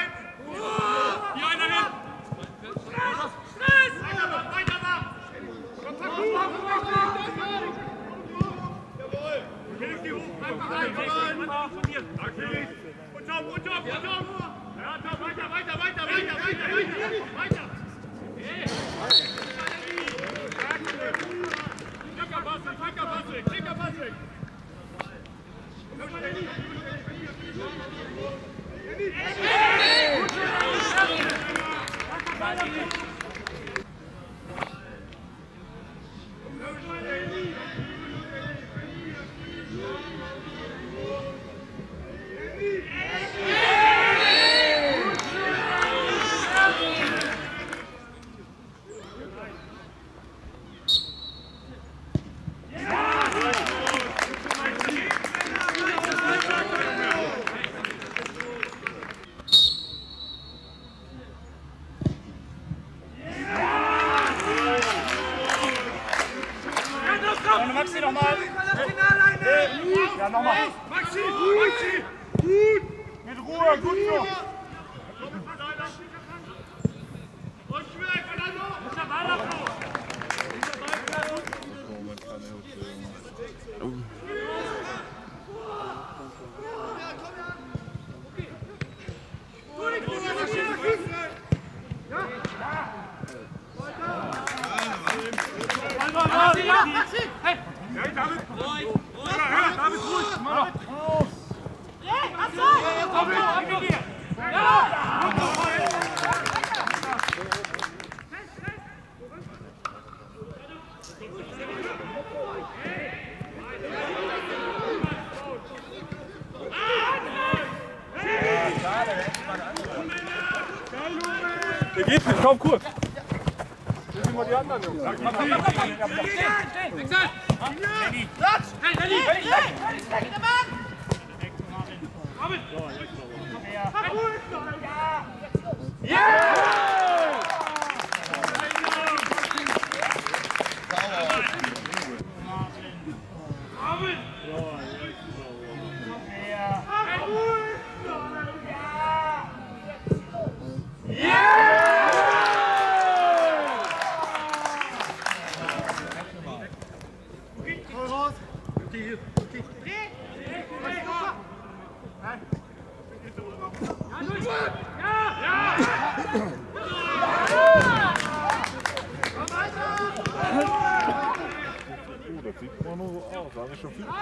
Hier einer hin! Maxi nochmal! Ja, nochmal! Maxi! Maxi! Gut! Mit Ruhe, gut so! Und schwer, Fernando! Hey! Ja, David! Ja, David, ruhig! Der geht nicht, komm kurz! Hier sind mal die anderen Jungs. Das sieht immer nur so aus, da habe ich schon viel.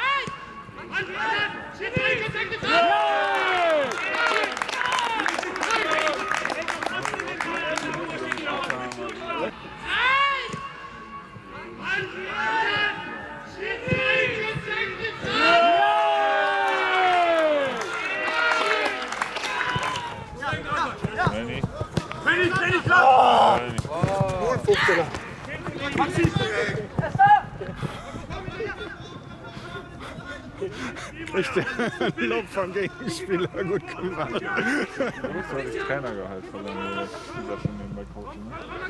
Echt der Lob vom Gegenspieler gut gemacht. Du bist doch nicht Trainergehalt verlangen, das ist ja schon nebenbei coachen.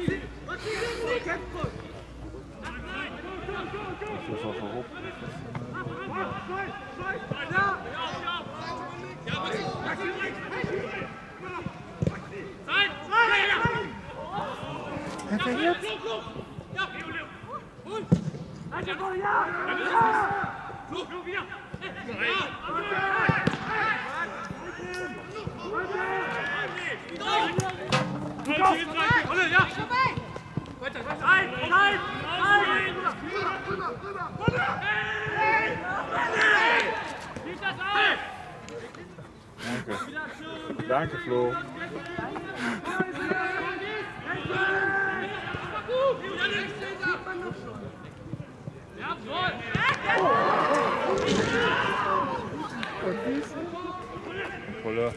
Das ist auch verrückt. Danke. Danke, Flo. Voller.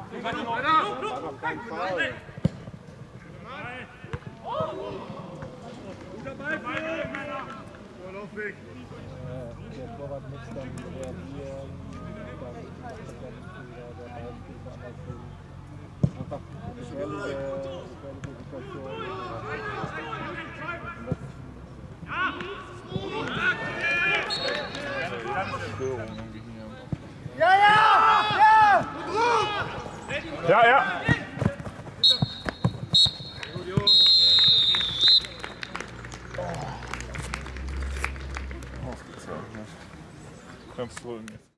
Guter Ball, Männer! Vorlaufweg! Der Torwart muss dann reagieren, einfach eine gefährliche Situation. Störung irgendwie hier. Ja, ja! Ausgezeichnet. Kannst du holen jetzt.